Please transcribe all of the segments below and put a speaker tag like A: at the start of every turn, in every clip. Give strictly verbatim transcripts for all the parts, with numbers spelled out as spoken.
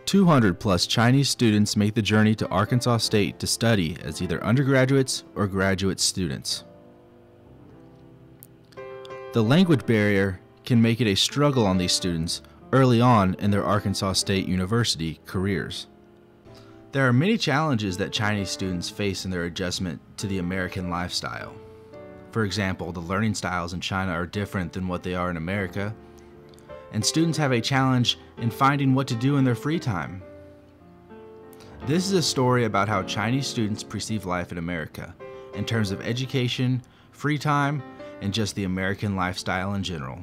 A: two hundred plus Chinese students make the journey to Arkansas State to study as either undergraduates or graduate students. The language barrier can make it a struggle on these students early on in their Arkansas State University careers. There are many challenges that Chinese students face in their adjustment to the American lifestyle. For example, the learning styles in China are different than what they are in America, and students have a challenge in finding what to do in their free time. This is a story about how Chinese students perceive life in America in terms of education, free time, and just the American lifestyle in general.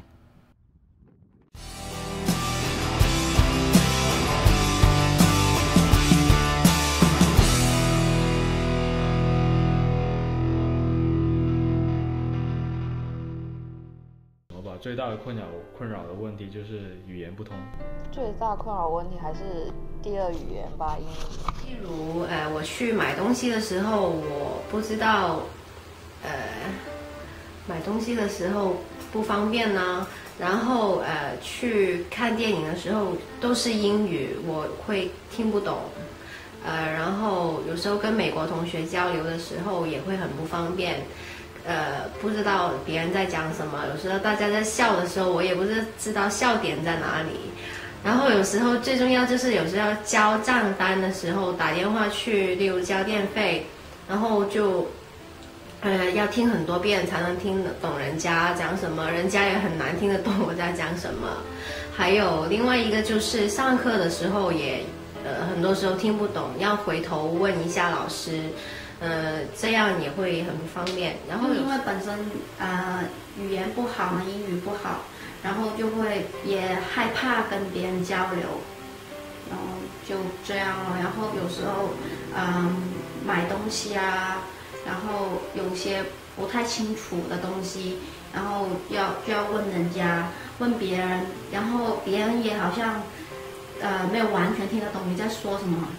B: 最大的困扰困扰的问题就是语言不通。
C: 最大困扰问题还是第二语言吧，英语。
D: 例如，呃，我去买东西的时候，我不知道，呃，买东西的时候不方便呢。然后，呃，去看电影的时候都是英语，我会听不懂。呃，然后有时候跟美国同学交流的时候也会很不方便。呃，不知道别人在讲什么，有时候大家在笑的时候，我也不是知道笑点在哪里。然后有时候最重要就是有时候要交账单的时候，打电话去，例如交电费，然后就，呃，要听很多遍才能听得懂人家讲什么，人家也很难听得懂我在讲什么。还有另外一个就是上课的时候也，呃，很多时候听不懂，要回头问一下老师。呃，这样也会很不方便。然后
E: 因为本身呃语言不好嘛，英语不好，然后就会也害怕跟别人交流，然后就这样了。然后有时候嗯买东西啊，然后有一些不太清楚的东西，然后要就要问人家，问别人，然后别人也好像呃没有完全听得懂你在说什么。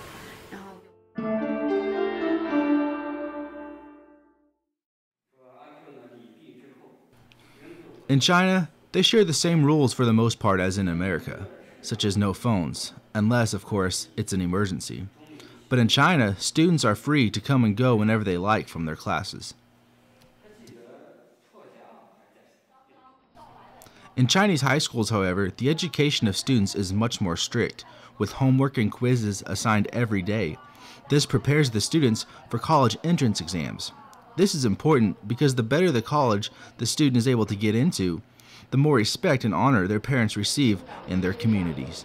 A: In China, they share the same rules for the most part as in America, such as no phones, unless, of course, it's an emergency. But in China, students are free to come and go whenever they like from their classes. In Chinese high schools, however, the education of students is much more strict, with homework and quizzes assigned every day. This prepares the students for college entrance exams. This is important because the better the college the student is able to get into, the more respect and honor their parents receive in their communities.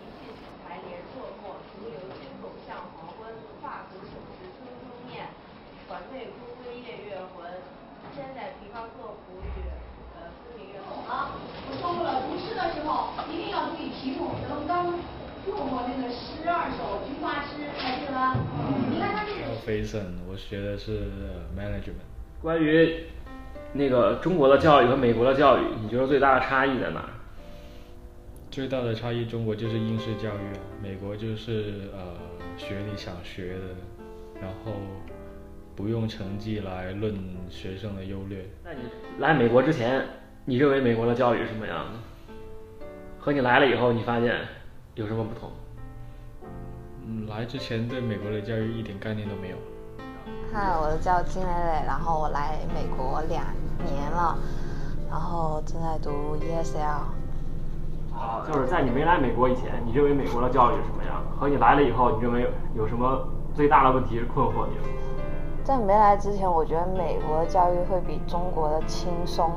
B: Facing 我学的是 management。
F: 关于那个中国的教育和美国的教育，你觉得最大的差异在哪？
B: 最大的差异，中国就是应试教育，美国就是呃学你想学的，然后不用成绩来论学生的优劣。
F: 在你来美国之前，你认为美国的教育是什么样的？和你来了以后，你发现有什么不同？
B: 嗯，来之前对美国的教育一点概念都没有。
C: 嗨，我叫金磊磊，然后我来美国两年了，然后正在读 E S L。
F: 好，就是在你没来美国以前，你认为美国的教育是什么样的？和你来了以后，你认为有什么最大的问题是困惑你的？
C: 在没来之前，我觉得美国的教育会比中国的轻松。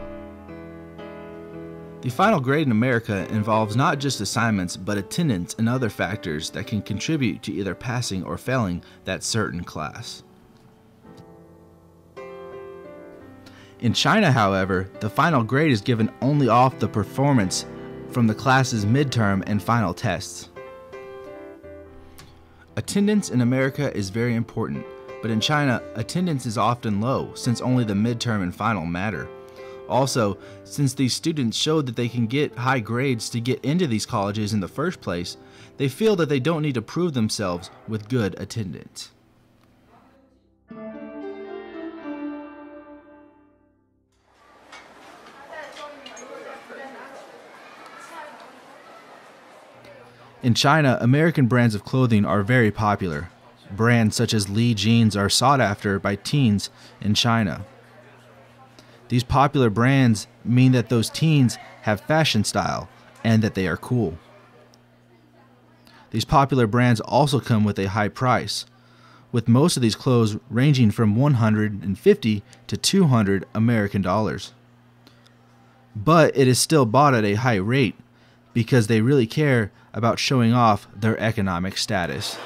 A: The final grade in America involves not just assignments, but attendance and other factors that can contribute to either passing or failing that certain class. In China, however, the final grade is given only off the performance from the class's midterm and final tests. Attendance in America is very important, but in China, attendance is often low since only the midterm and final matter. Also, since these students showed that they can get high grades to get into these colleges in the first place, they feel that they don't need to prove themselves with good attendance. In China, American brands of clothing are very popular. Brands such as Lee jeans are sought after by teens in China. These popular brands mean that those teens have fashion style and that they are cool. These popular brands also come with a high price, with most of these clothes ranging from one hundred fifty to two hundred American dollars. But it is still bought at a high rate because they really care about showing off their economic status.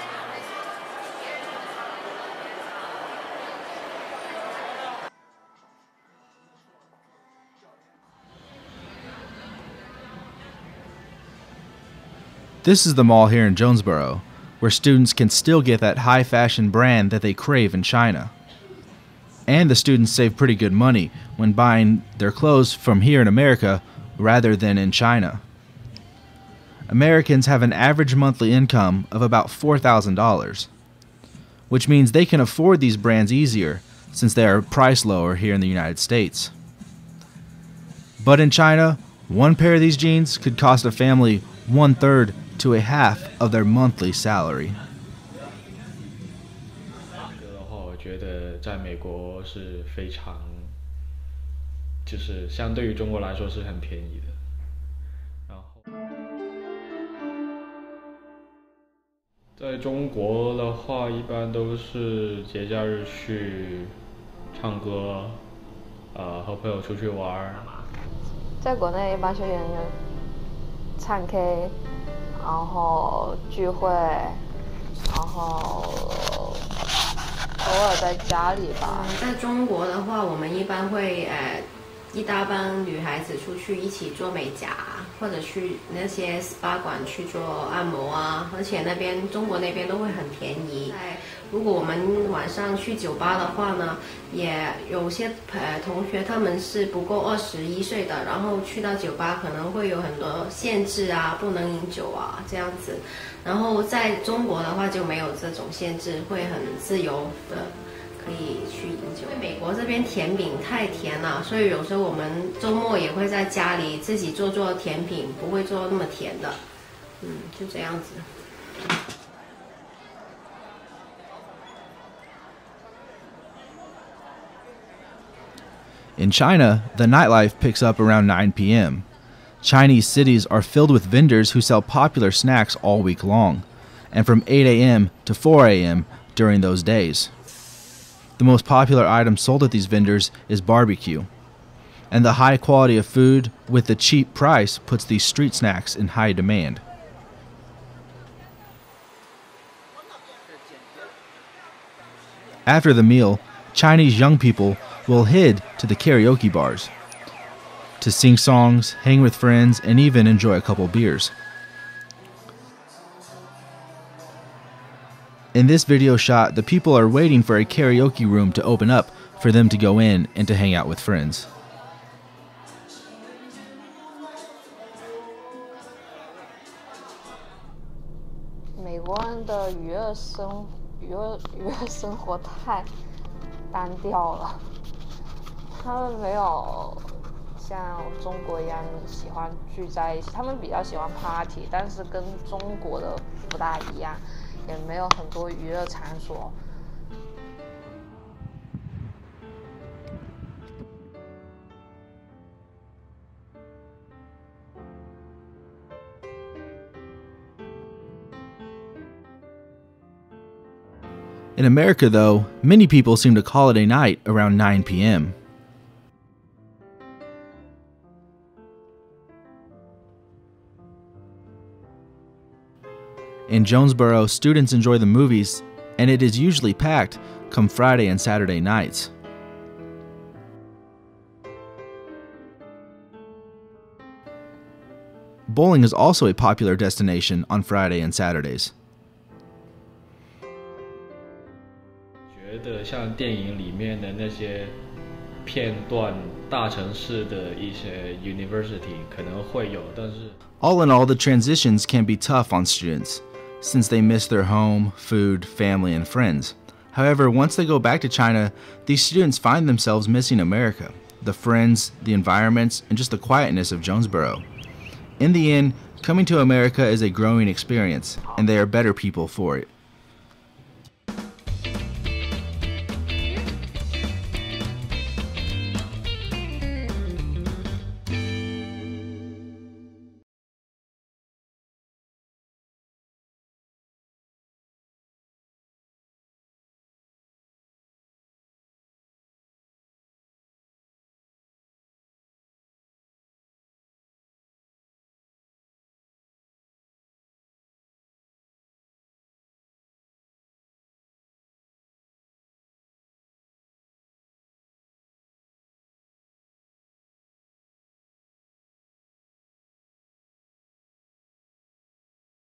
A: This is the mall here in Jonesboro, where students can still get that high fashion brand that they crave in China. And the students save pretty good money when buying their clothes from here in America rather than in China. Americans have an average monthly income of about four thousand dollars, which means they can afford these brands easier since they are priced lower here in the United States. But in China, one pair of these jeans could cost a family one-third to a half of their monthly salary.
B: 这个的话，我觉得在美国是非常，就是相对于中国来说是很便宜的。然后，在中国的话，一般都是节假日去唱歌，呃，和朋友出去玩。
C: 在国内一般休闲日唱 K。 然后聚会，然后偶尔在家里吧。
D: 嗯，在中国的话，我们一般会呃一大帮女孩子出去一起做美甲，或者去那些 S P A 馆去做按摩啊，而且那边中国那边都会很便宜。如果我们晚上去酒吧的话呢，也有些呃同学他们是不够二十一岁的，然后去到酒吧可能会有很多限制啊，不能饮酒啊这样子。然后在中国的话就没有这种限制，会很自由的可以去饮酒。因为美国这边甜饼太甜了，所以有时候我们周末也会在家里自己做做甜品，不会做那么甜的。嗯，就这样子。
A: In China, the nightlife picks up around nine p m Chinese cities are filled with vendors who sell popular snacks all week long, and from eight a m to four a m during those days. The most popular item sold at these vendors is barbecue, and the high quality of food with the cheap price puts these street snacks in high demand. After the meal, Chinese young people will head to the karaoke bars to sing songs, hang with friends, and even enjoy a couple beers. In this video shot, the people are waiting for a karaoke room to open up for them to go in and to hang out with friends.
C: 美国人的娱乐生娱乐娱乐生活太单调了，他们没有像中国一样喜欢聚在一起，他们比较喜欢 party， 但是跟中国的不大一样，也没有很多娱乐场所。
A: In America, though, many people seem to call it a night around nine p m In Jonesboro, students enjoy the movies, and it is usually packed come Friday and Saturday nights. Bowling is also a popular destination on Friday and Saturdays.
B: 觉得像电影里面的那些片段，大城市的一些 university 可能会有，但是
A: All in all, the transitions can be tough on students, since they miss their home, food, family, and friends. However, once they go back to China, these students find themselves missing America, the friends, the environments, and just the quietness of Jonesboro. In the end, coming to America is a growing experience, and they are better people for it.